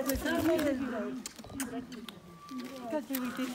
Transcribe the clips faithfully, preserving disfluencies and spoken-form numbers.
Как ты выйти?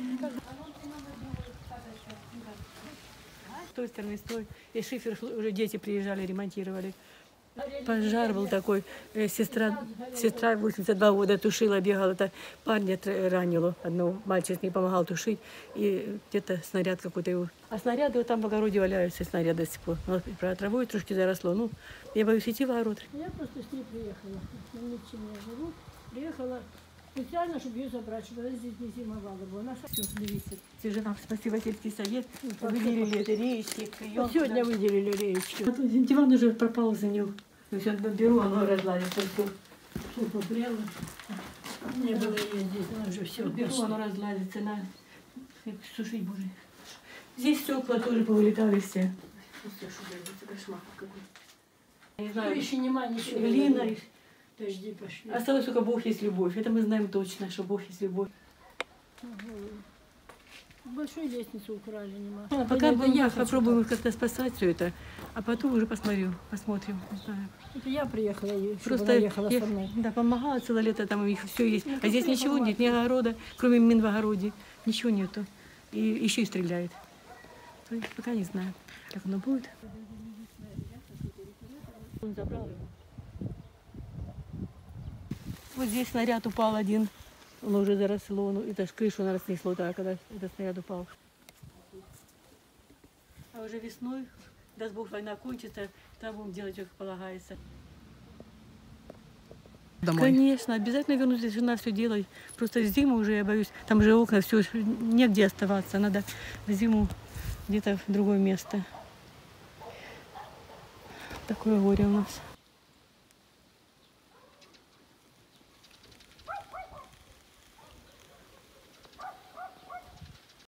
С той стороны, с той. И шифер уже дети приезжали, ремонтировали. Пожар был такой. Сестра, сестра восемьдесят два года тушила, бегала. Это парня ранило. Одного мальчик не помогал тушить. И где-то снаряд какой-то его. А снаряды вот там в огороде валяются, снаряды до сих пор. Вот, про травой трошки заросло. Ну, я боюсь идти в огород. Я просто с ней приехала. На ничем не живу. Приехала специально, чтобы ее забрать, чтобы она здесь не зимовала. Она все, дивіться. Це же нам спасибо сельский совет. Выделили это речки, прием. Сегодня выделили реечки. А тут диван уже пропал за него. То есть он беру, оно разладится. Все попрело. Не было ее здесь, она уже все. Беру, оно разладится. На сушить боже. Здесь стекла тоже повылетали все. Все, что делается, кошмар какой. Не знаю. Еще нема ничего. Глина. Дожди пошли. Осталось только Бог есть любовь. Это мы знаем точно, что Бог есть любовь. Большую лестницу украли, нема. А пока мы я попробуем как-то спасать все это, а потом уже посмотрю, посмотрим. Не знаю. Это я приехала, чтобы Просто она ехала я, со мной. да, помогала целое лето, там у них все есть. Ну, А здесь ничего помогла. нет, ни огорода, кроме мин в огороде, ничего нету. И еще и стреляет. То есть пока не знаю, как оно будет. Он забрал его. Вот здесь снаряд упал один. Он уже заросло, ну, это ж крышу наверное, снесло, да, когда этот снаряд упал. А уже весной, даст Бог, война кончится, там будем делать, как полагается. Домой. Конечно, обязательно вернусь, здесь жена все делает. Просто зиму уже, я боюсь, там же окна, все, негде оставаться, надо в зиму где-то в другое место. Такое горе у нас.